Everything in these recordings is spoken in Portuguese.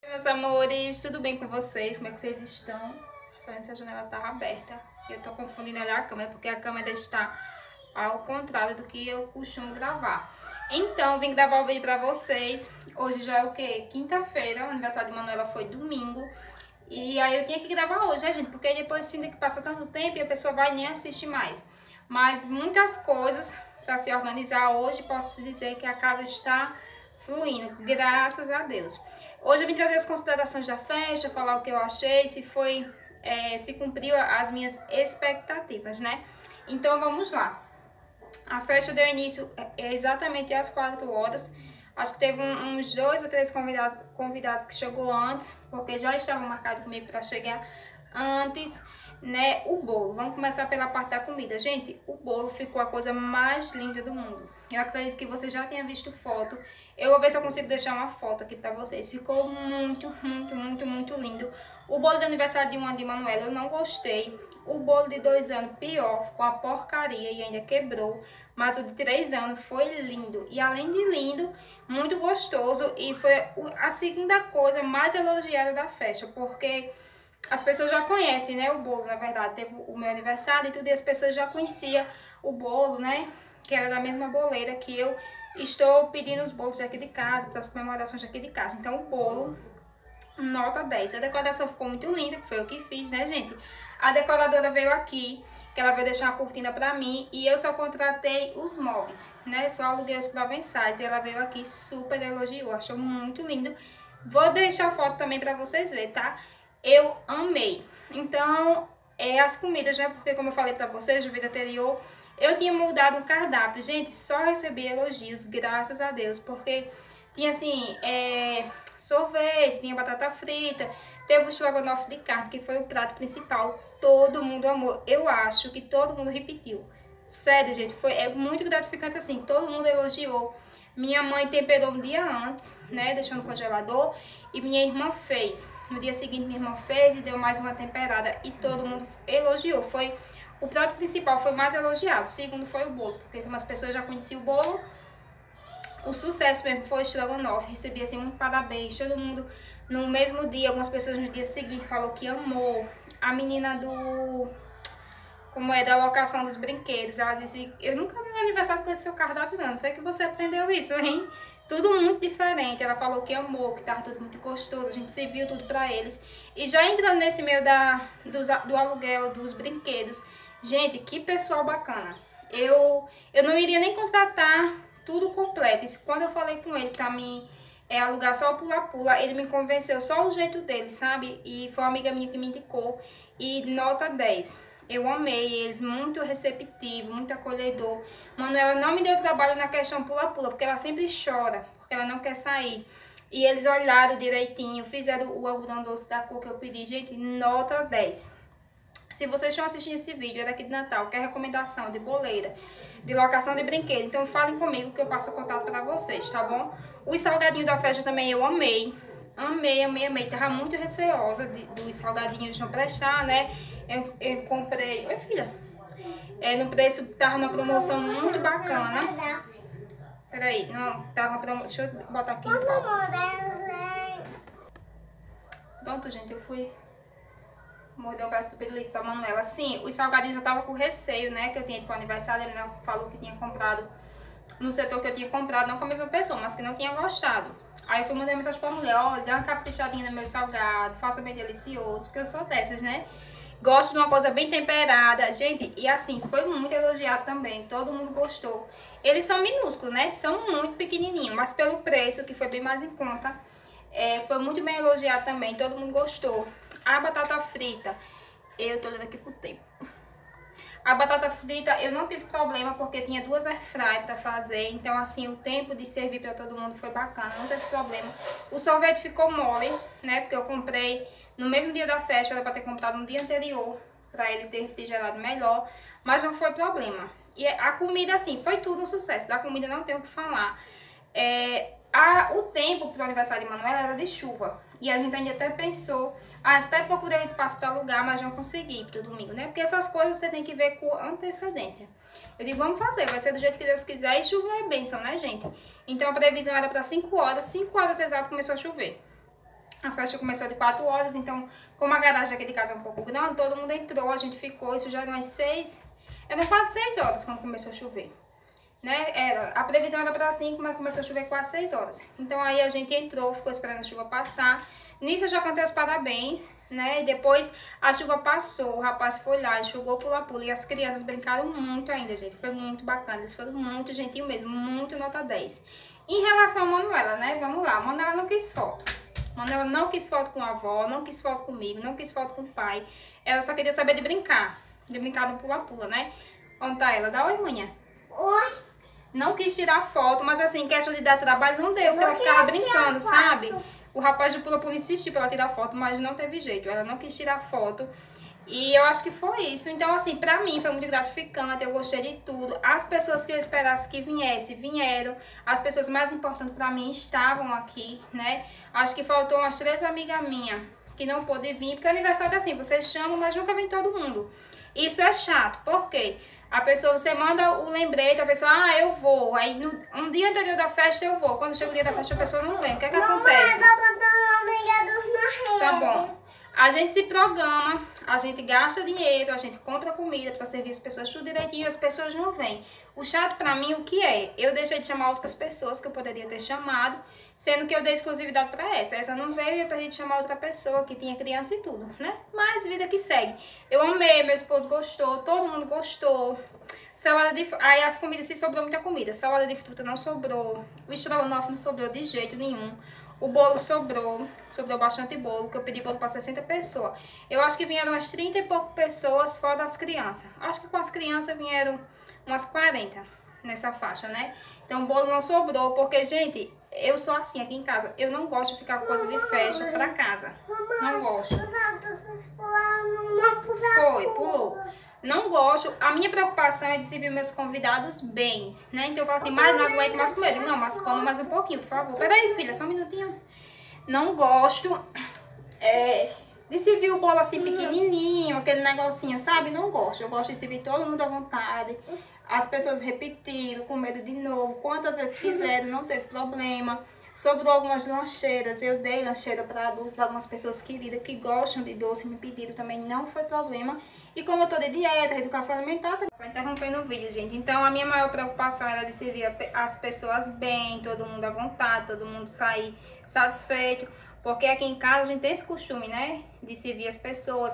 Meus amores, tudo bem com vocês? Como é que vocês estão? Só antes a janela estava aberta. Eu tô confundindo olhar a câmera, porque a câmera está ao contrário do que eu costumo gravar. Então, vim gravar o vídeo pra vocês. Hoje já é o quê? Quinta-feira, o aniversário de Manuela foi domingo. E aí eu tinha que gravar hoje, né, gente? Porque depois finda que passa tanto tempo e a pessoa vai nem assistir mais. Mas muitas coisas para se organizar hoje, posso dizer que a casa está fluindo, graças a Deus. Hoje eu vim trazer as considerações da festa, falar o que eu achei, se foi, se cumpriu as minhas expectativas, né? Então vamos lá. A festa deu início exatamente às 4 horas. Acho que teve uns 2 ou 3 convidados que chegou antes, porque já estavam marcados comigo para chegar antes, né? O bolo. Vamos começar pela parte da comida. Gente, o bolo ficou a coisa mais linda do mundo. Eu acredito que você já tenha visto foto. Eu vou ver se eu consigo deixar uma foto aqui pra vocês. Ficou muito lindo. O bolo de aniversário de 1 ano de Manuela eu não gostei. O bolo de 2 anos, pior, ficou uma porcaria e ainda quebrou. Mas o de 3 anos foi lindo. E além de lindo, muito gostoso. E foi a segunda coisa mais elogiada da festa. Porque as pessoas já conhecem, né, o bolo, na verdade. Teve o meu aniversário e tudo. E as pessoas já conheciam o bolo, né? Que era da mesma boleira que eu estou pedindo os bolos daqui de casa, para as comemorações daqui de casa. Então, o bolo, nota 10. A decoração ficou muito linda, que foi eu que fiz, né, gente? A decoradora veio aqui, que ela veio deixar uma cortina pra mim, e eu só contratei os móveis, né? Só aluguei os provençais, e ela veio aqui, super elogiou, achou muito lindo. Vou deixar a foto também pra vocês verem, tá? Eu amei. Então, as comidas, né? Porque como eu falei pra vocês no vídeo anterior, eu tinha mudado o cardápio. Gente, só recebi elogios, graças a Deus, porque tinha assim, sorvete, tinha batata frita, teve o estrogonofe de carne, que foi o prato principal. Todo mundo amou. Eu acho que todo mundo repetiu. Sério, gente, é muito gratificante assim, todo mundo elogiou. Minha mãe temperou um dia antes, né, deixou no congelador, e minha irmã fez. No dia seguinte minha irmã fez e deu mais uma temperada e todo mundo elogiou. O prato principal foi mais elogiado, o segundo foi o bolo, porque como as pessoas já conheciam o bolo, o sucesso mesmo foi o estrogonofe. Recebi assim muito parabéns, todo mundo no mesmo dia, algumas pessoas no dia seguinte falou que amou. A menina da locação dos brinquedos, ela disse, eu nunca vi um aniversário com esse seu cardápio não, foi que você aprendeu isso, hein? Tudo muito diferente. Ela falou que amou, que tava tudo muito gostoso, a gente serviu tudo pra eles. E já entrando nesse meio do aluguel, dos brinquedos, gente, que pessoal bacana. Eu não iria nem contratar tudo completo. Isso, quando eu falei com ele pra mim alugar só o pula-pula, ele me convenceu só o jeito dele, sabe? E foi uma amiga minha que me indicou. E nota 10. Eu amei eles, muito receptivo, muito acolhedor. Manuela não me deu trabalho na questão pula-pula, porque ela sempre chora, porque ela não quer sair. E eles olharam direitinho, fizeram o algodão doce da cor que eu pedi. Gente, nota 10. Se vocês estão assistindo esse vídeo, é daqui de Natal, quer recomendação de boleira, de locação de brinquedo, então falem comigo que eu passo o contato pra vocês, tá bom? Os salgadinhos da festa também eu amei. Amei. Tava muito receosa dos salgadinhos não prestar, né? Eu comprei... Oi, filha. No preço, tava na promoção muito bacana. Peraí, não, tava na promoção... Deixa eu botar aqui em pausa. Pronto, gente, eu fui... Mordeu um pedaço do pirulito pra Manuela. Sim, os salgadinhos eu tava com receio, né? Que eu tinha ido pro aniversário. A menina falou que tinha comprado no setor que eu tinha comprado, não com a mesma pessoa, mas que não tinha gostado. Aí eu fui mandar mensagem pra mulher: olha, dá uma caprichadinha no meu salgado, faça bem delicioso, porque eu sou dessas, né? Gosto de uma coisa bem temperada. Gente, e assim, foi muito elogiado também. Todo mundo gostou. Eles são minúsculos, né? São muito pequenininhos, mas pelo preço, que foi bem mais em conta, foi muito bem elogiado também. Todo mundo gostou. A batata frita, eu tô olhando aqui pro tempo. A batata frita eu não tive problema porque tinha 2 airfryer pra fazer. Então assim, o tempo de servir pra todo mundo foi bacana, não teve problema. O sorvete ficou mole, né? Porque eu comprei no mesmo dia da festa, era pra ter comprado no dia anterior, pra ele ter refrigerado melhor. Mas não foi problema. E a comida assim, foi tudo um sucesso. Da comida não tenho o que falar. O tempo pro aniversário de Manuela era de chuva. E a gente ainda até pensou, até procurei um espaço para alugar, mas não consegui pro domingo, né? Porque essas coisas você tem que ver com antecedência. Eu digo, vamos fazer, vai ser do jeito que Deus quiser, e chuva é bênção, né, gente? Então a previsão era para 5 horas, 5 horas exato começou a chover. A festa começou de 4 horas, então, como a garagem aqui de casa é um pouco grande, todo mundo entrou, a gente ficou, isso já eram umas 6, eram quase 6 horas quando começou a chover. Né? A previsão era para 5, mas começou a chover quase 6 horas. Então aí a gente entrou, ficou esperando a chuva passar. Nisso eu já cantei os parabéns, né? E depois a chuva passou, o rapaz foi lá, enxugou pula-pula e as crianças brincaram muito ainda, gente. Foi muito bacana, eles foram muito gentil mesmo, muito nota 10. Em relação a Manuela, né? Vamos lá, Manuela não quis foto. Manuela não quis foto com a avó, não quis foto comigo, não quis foto com o pai. Ela só queria saber de brincar no pula-pula, né? Onde tá ela? Dá oi, manhã. Oi. Não quis tirar foto, mas assim, questão de dar trabalho não deu, porque ela ficava brincando, sabe? O rapaz de pula-pula insistiu pra ela tirar foto, mas não teve jeito. Ela não quis tirar foto. E eu acho que foi isso. Então, assim, pra mim foi muito gratificante, eu gostei de tudo. As pessoas que eu esperasse que viessem, vieram. As pessoas mais importantes pra mim estavam aqui, né? Acho que faltou umas 3 amigas minhas que não pôde vir, porque aniversário é assim, vocês chamam, mas nunca vem todo mundo. Isso é chato, por quê? A pessoa, você manda o lembrete, a pessoa, eu vou. Aí, um dia anterior da festa, eu vou. Quando chega o dia da festa, a pessoa não vem. O que é que acontece? Tá bom. A gente se programa, a gente gasta dinheiro, a gente compra comida para servir as pessoas tudo direitinho e as pessoas não vêm. O chato pra mim, o que é? Eu deixei de chamar outras pessoas que eu poderia ter chamado, sendo que eu dei exclusividade para essa. Essa não veio e eu perdi de chamar outra pessoa que tinha criança e tudo, né? Mas vida que segue. Eu amei, meu esposo gostou, todo mundo gostou. Salada de... Aí as comidas, se sobrou muita comida. Salada de fruta não sobrou, o estrogonofe não sobrou de jeito nenhum. O bolo sobrou bastante bolo, que eu pedi bolo para 60 pessoas. Eu acho que vieram umas 30 e pouco pessoas fora das crianças. Acho que com as crianças vieram umas 40 nessa faixa, né? Então o bolo não sobrou, porque, gente, eu sou assim aqui em casa. Eu não gosto de ficar com coisa de festa pra casa. Não gosto. Pulou. Não gosto, a minha preocupação é de servir meus convidados bem, né? Então eu falo assim, mas não aguento mais comer. Não, mas como mais um pouquinho, por favor. Peraí, filha, só um minutinho. Não gosto de servir o bolo assim pequenininho, aquele negocinho, sabe? Não gosto. Eu gosto de servir todo mundo à vontade. As pessoas repetiram, com medo de novo. Quantas vezes quiseram, não teve problema. Sobrou algumas lancheiras, eu dei lancheira para adulto, para algumas pessoas queridas que gostam de doce, me pediram também, não foi problema. E como eu tô de dieta, educação alimentar, só interrompendo o vídeo, gente. Então a minha maior preocupação era de servir as pessoas bem, todo mundo à vontade, todo mundo sair satisfeito. Porque aqui em casa a gente tem esse costume, né, de servir as pessoas,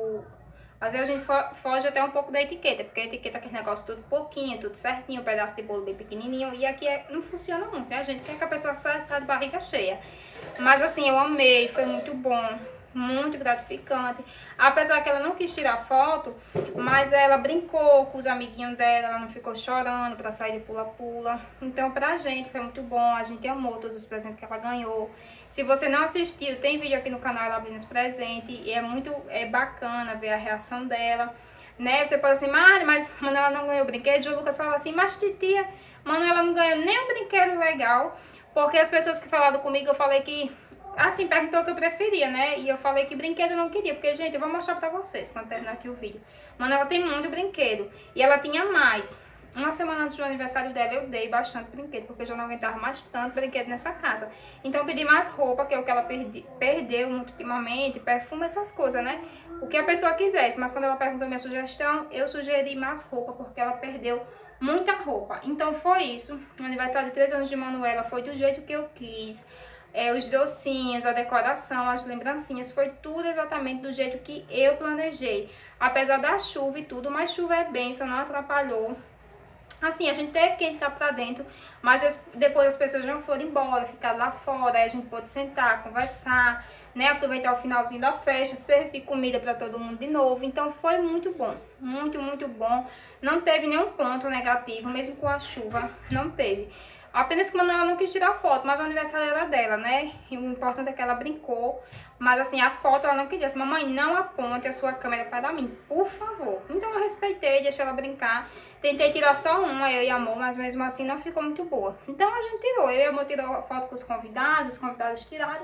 às vezes a gente foge até um pouco da etiqueta, porque a etiqueta é aquele negócio tudo pouquinho, tudo certinho, um pedaço de bolo bem pequenininho, e aqui não funciona muito, né? A gente quer que a pessoa saia de barriga cheia. Mas assim, eu amei, foi muito bom, muito gratificante. Apesar que ela não quis tirar foto, mas ela brincou com os amiguinhos dela, ela não ficou chorando pra sair de pula-pula. Então pra gente foi muito bom, a gente amou todos os presentes que ela ganhou. Se você não assistiu, tem vídeo aqui no canal ela abrindo os presentes e é muito bacana ver a reação dela, né? Você fala assim, mas Manuela não ganhou brinquedo. O Lucas fala assim, mas titia, Manuela não ganhou nem um brinquedo legal, porque as pessoas que falaram comigo, eu falei que, assim, perguntou o que eu preferia, né? E eu falei que brinquedo eu não queria, porque, gente, eu vou mostrar pra vocês quando terminar aqui o vídeo. Manuela tem muito brinquedo e ela tinha mais. Uma semana antes do aniversário dela, eu dei bastante brinquedo, porque eu já não aguentava mais tanto brinquedo nessa casa. Então eu pedi mais roupa, que é o que ela perdeu muito ultimamente, perfume, essas coisas, né? O que a pessoa quisesse, mas quando ela perguntou minha sugestão, eu sugeri mais roupa, porque ela perdeu muita roupa. Então foi isso, o aniversário de 3 anos de Manuela foi do jeito que eu quis. Os docinhos, a decoração, as lembrancinhas, foi tudo exatamente do jeito que eu planejei. Apesar da chuva e tudo, mas chuva é bênção, não atrapalhou. Assim, a gente teve que entrar pra dentro, mas depois as pessoas já foram embora, ficaram lá fora, aí a gente pôde sentar, conversar, né, aproveitar o finalzinho da festa, servir comida pra todo mundo de novo. Então foi muito bom, muito, muito bom. Não teve nenhum ponto negativo, mesmo com a chuva, não teve. Apenas que Manuela não quis tirar foto, mas o aniversário era dela, né? E o importante é que ela brincou. Mas assim, a foto ela não queria. Disse, mamãe, não aponte a sua câmera para mim, por favor. Então eu respeitei, deixei ela brincar. Tentei tirar só uma, eu e Amor, mas mesmo assim não ficou muito boa. Então a gente tirou. Eu e Amor tirou a foto com os convidados tiraram.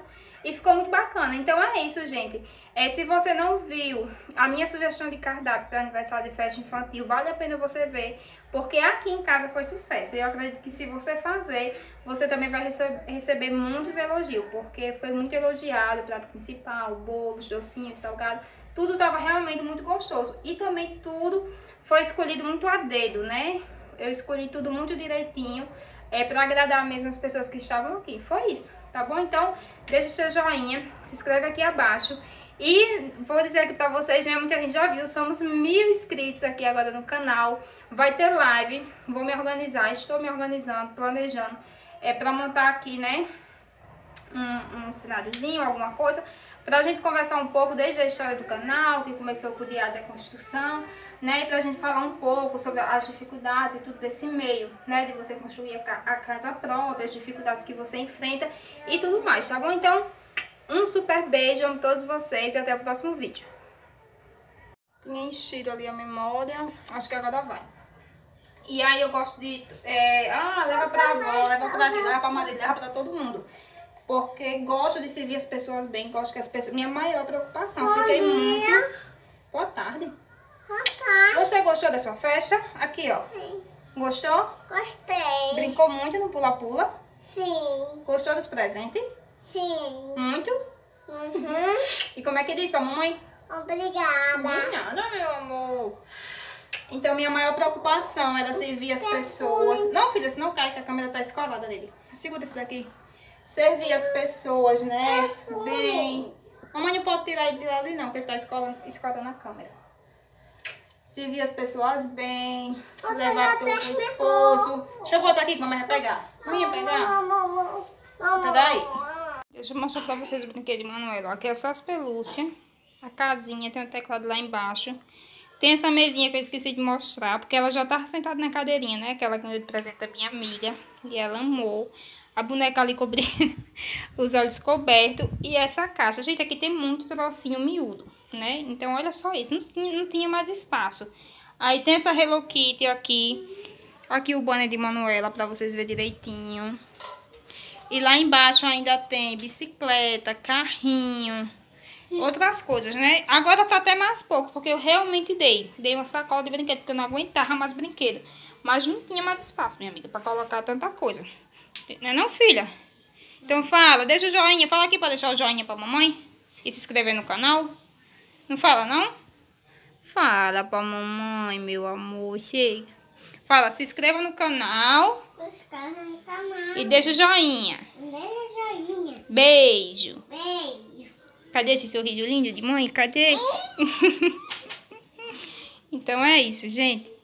e ficou muito bacana. Então é isso, gente. Se você não viu a minha sugestão de cardápio para aniversário de festa infantil, vale a pena você ver, porque aqui em casa foi sucesso. E eu acredito que se você fazer, você também vai receber muitos elogios, porque foi muito elogiado o prato principal, bolos, docinhos, salgado, tudo estava realmente muito gostoso. E também tudo foi escolhido muito a dedo, né? Eu escolhi tudo muito direitinho, para agradar mesmo as pessoas que estavam aqui. Foi isso, tá bom? Então, deixa o seu joinha, se inscreve aqui abaixo. E vou dizer aqui pra vocês, né, muita gente já viu, somos 1000 inscritos aqui agora no canal. Vai ter live, vou me organizar, estou me organizando, planejando, pra montar aqui, né, um cenáriozinho, alguma coisa, pra gente conversar um pouco desde a história do canal, que começou com o Diário da Construção, né, e pra gente falar um pouco sobre as dificuldades e tudo desse meio, né, de você construir a casa própria, as dificuldades que você enfrenta e tudo mais, tá bom? Então, um super beijo, amo todos vocês e até o próximo vídeo. Tinha enchido ali a memória, acho que agora vai. E aí eu gosto de... leva pra avó, leva pra ali, leva pra marido, leva pra todo mundo. Porque gosto de servir as pessoas bem, gosto que as pessoas... Minha maior preocupação, fiquei muito... Boa tarde. Boa tarde. Você gostou da sua festa? Aqui, ó. Sim. Gostou? Gostei. Brincou muito no pula-pula? Sim. Gostou dos presentes? Sim. Muito? Uhum. E como é que diz pra mamãe? Obrigada. De nada, meu amor. Então, minha maior preocupação era servir as pessoas... Não, filha, senão cai, que a câmera tá escorada nele. Segura esse daqui. Servir as pessoas, né? Bem... Mamãe não pode tirar ele ali não, porque ele tá escorando a câmera. Servir as pessoas bem, levar pro esposo. Deixa eu botar aqui que a mamãe vai pegar. Mamãe vai pegar? Peraí. Deixa eu mostrar pra vocês o brinquedo de Manuela. Aqui é só as pelúcias. A casinha, tem um teclado lá embaixo. Tem essa mesinha que eu esqueci de mostrar, porque ela já tá sentada na cadeirinha, né? Que ela ganhou de presente da minha amiga. E ela amou. A boneca ali cobrindo os olhos cobertos. E essa caixa. Gente, aqui tem muito trocinho miúdo, né? Então, olha só isso. Não tinha mais espaço. Aí tem essa Hello Kitty aqui. Aqui o banner de Manuela, pra vocês verem direitinho. E lá embaixo ainda tem bicicleta, carrinho, outras coisas, né? Agora tá até mais pouco, porque eu realmente dei uma sacola de brinquedo, porque eu não aguentava mais brinquedo. Mas não tinha mais espaço, minha amiga, pra colocar tanta coisa. Não é não, filha? Então fala, deixa o joinha, fala aqui pra deixar o joinha pra mamãe e se inscrever no canal. Não fala, não? Fala pra mamãe, meu amor, chega. Fala, se inscreva no canal. E deixa o joinha. Deixa joinha. Beijo. Beijo. Cadê esse sorriso lindo de mãe? Cadê? Então é isso, gente.